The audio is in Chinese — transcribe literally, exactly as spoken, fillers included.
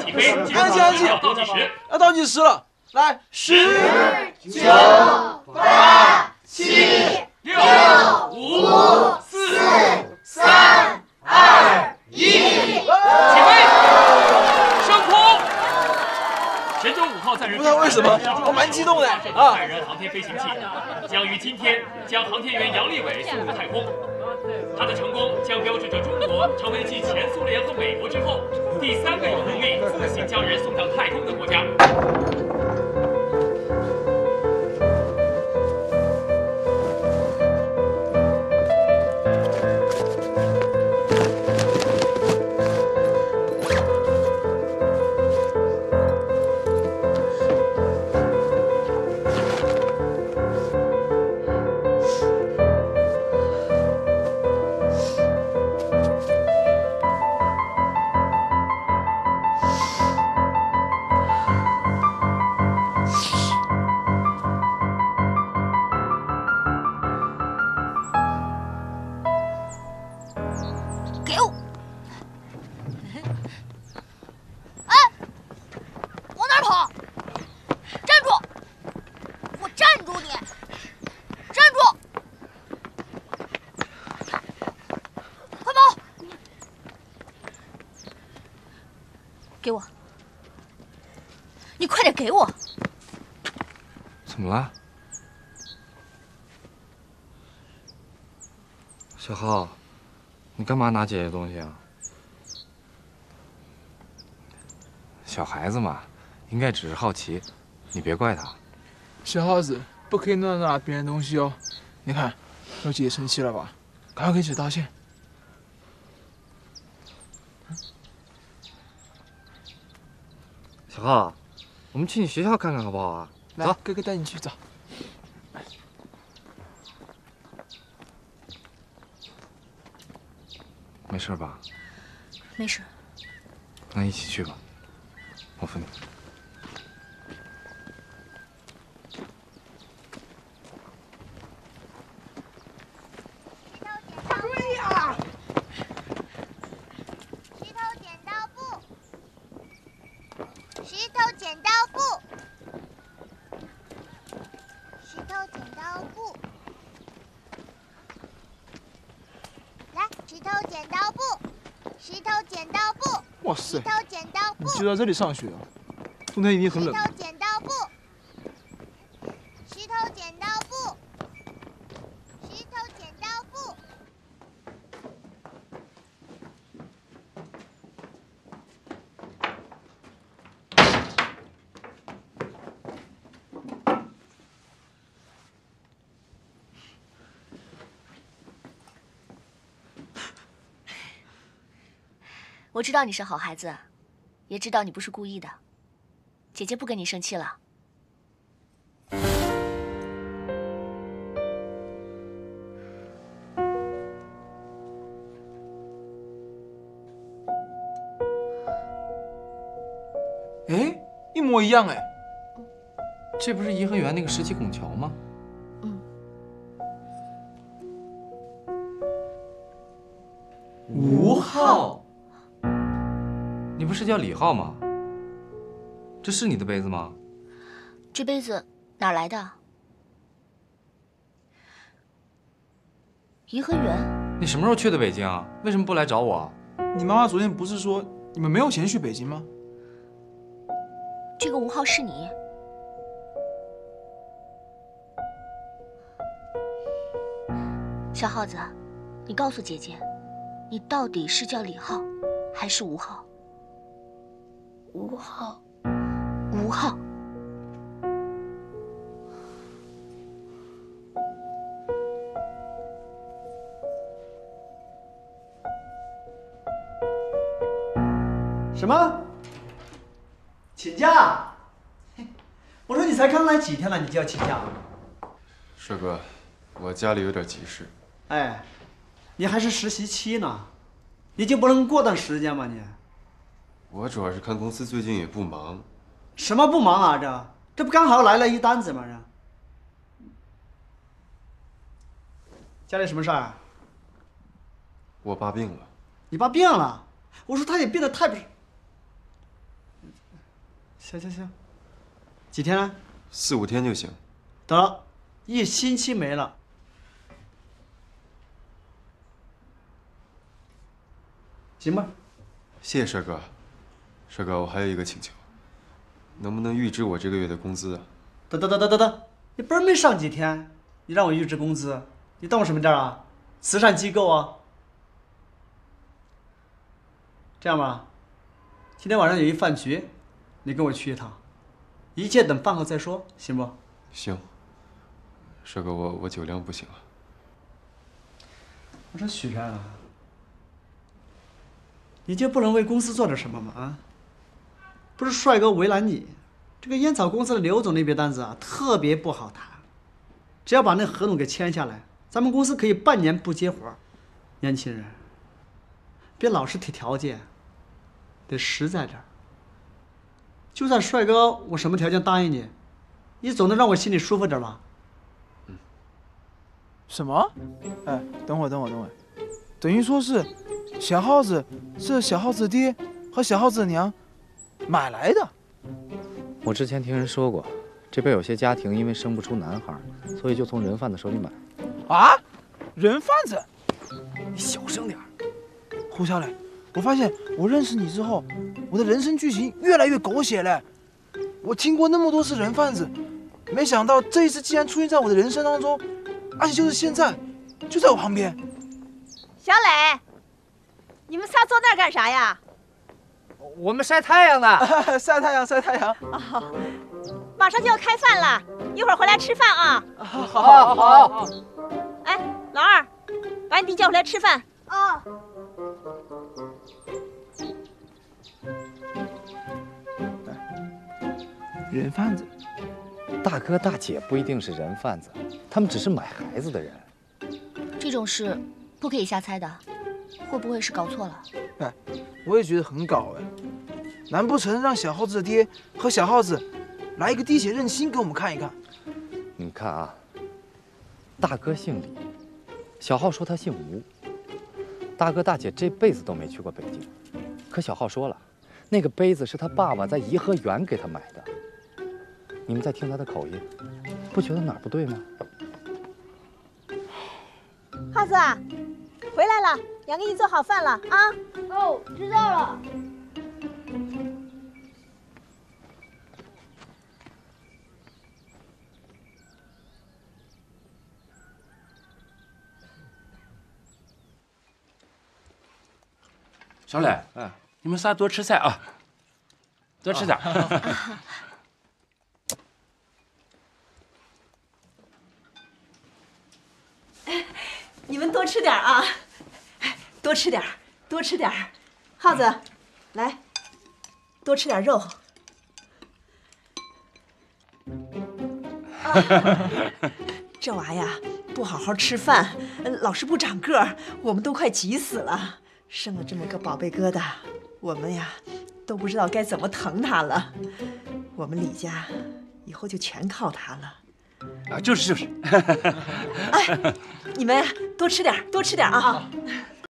起飞， 安静安静， 倒计时， 要倒计时了，来，十、 九、八、七、 六、五、四、三、二、一，起飞，升空。神舟五号载人不知道为什么，我蛮激动的啊！ 载人航天飞行器将于今天将航天员杨利伟送入太空。他的成功将标志着中国成为继前苏联和美国之后第三个有能力自行将人送上太空的国家。 给我！你快点给我！ 怎么了，小浩？你干嘛拿姐姐东西啊？小孩子嘛，应该只是好奇，你别怪他。 小耗子不可以乱拿别人东西哦。你看，让姐姐生气了吧？赶快给姐道歉。 小浩，我们去你学校看看好不好啊？ 走，哥哥带你去走。 没事吧？ 没事。 那一起去吧，我扶你。 注意啊！石头剪刀布。 石头剪刀布，石头剪刀布，来，石头剪刀布，石头剪刀布， 哇塞！ 石头剪刀布， 你就在这里上学啊？冬天一定很冷。 石头剪刀布，石头剪刀布，石头剪刀布。 我知道你是好孩子，也知道你不是故意的。姐姐不跟你生气了。 哎，一模一样哎。 这不是颐和园那个石岐拱桥吗？ 嗯。 吴昊。 你不是叫李浩吗？这是你的杯子吗？ 这杯子哪来的？颐和园。 你什么时候去的北京啊？为什么不来找我？ 你妈妈昨天不是说你们没有钱去北京吗？ 这个吴昊是你。小耗子，你告诉姐姐，你到底是叫李浩，还是吴昊？ 吴昊，吴昊， 什么？请假？我说你才刚来几天了，你就要请假？ 帅哥，我家里有点急事。 哎，你还是实习期呢，你就不能过段时间吗你？ 我主要是看公司最近也不忙。 什么不忙啊？这这不刚好来了一单子吗？这家里什么事儿啊？ 我爸病了。 你爸病了？我说他也病得太不是…… 行行行，几天啊？ 四五天就行。 得了，一星期没了。行吧。 谢谢帅哥。帅哥，我还有一个请求，能不能预支我这个月的工资啊？ 等等等等等等，你不是没上几天，你让我预支工资，你当我什么店啊？慈善机构啊？这样吧，今天晚上有一饭局，你跟我去一趟，一切等饭后再说，行不？ 行。帅哥，我我酒量不行啊。 我说许然啊，你就不能为公司做点什么吗？啊？不是帅哥为难你，这个烟草公司的刘总那笔单子啊，特别不好谈。只要把那合同给签下来，咱们公司可以半年不接活。年轻人，别老是提条件，得实在点。就算帅哥我什么条件答应你，你总能让我心里舒服点吧？ 嗯。 什么？哎，等会儿，等会儿，等会儿，等于说是小耗子是小耗子爹和小耗子娘买来的。 我之前听人说过，这边有些家庭因为生不出男孩，所以就从人贩子手里买。 啊？人贩子？ 你小声点。 胡小磊，我发现我认识你之后，我的人生剧情越来越狗血了。我听过那么多次人贩子，没想到这一次竟然出现在我的人生当中，而且就是现在，就在我旁边。 小磊，你们仨坐那儿干啥呀？ 我们晒太阳呢。 晒太阳，晒太阳。 哦，马上就要开饭了，一会儿回来吃饭啊。 好，好，好。 哎，老二，把你弟叫回来吃饭。 哦。 人贩子， 大哥大姐不一定是人贩子，他们只是买孩子的人。 这种事不可以瞎猜的，会不会是搞错了？ 哎，我也觉得很搞哎，难不成让小耗子的爹和小耗子来一个滴血认亲给我们看一看？ 你看啊，大哥姓李，小浩说他姓吴。大哥大姐这辈子都没去过北京，可小浩说了，那个杯子是他爸爸在颐和园给他买的。你们再听他的口音，不觉得哪儿不对吗？ 耗子，回来了，娘给你做好饭了啊！ 哦，知道了。 小磊，嗯，你们仨多吃菜啊，多吃点。 你们多吃点啊，多吃点，多吃点。耗子，来，多吃点肉。啊、这娃呀，不好好吃饭，老是不长个儿，我们都快急死了。生了这么个宝贝疙瘩，我们呀都不知道该怎么疼他了。我们李家以后就全靠他了。 啊，就是就是。 哎，你们呀多吃点，多吃点啊！